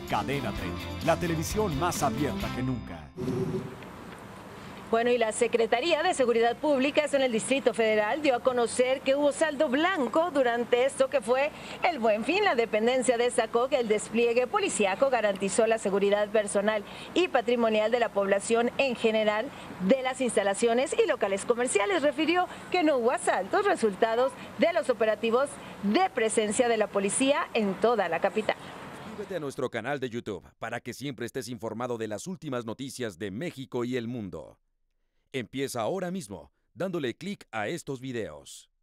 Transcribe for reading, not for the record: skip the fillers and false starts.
Cadena 30, la televisión más abierta que nunca. Bueno, y la Secretaría de Seguridad Pública en el Distrito Federal dio a conocer que hubo saldo blanco durante esto que fue el Buen Fin. La dependencia destacó que el despliegue policíaco garantizó la seguridad personal y patrimonial de la población en general de las instalaciones y locales comerciales. Refirió que no hubo asaltos, resultados de los operativos de presencia de la policía en toda la capital. Suscríbete a nuestro canal de YouTube para que siempre estés informado de las últimas noticias de México y el mundo. Empieza ahora mismo, dándole clic a estos videos.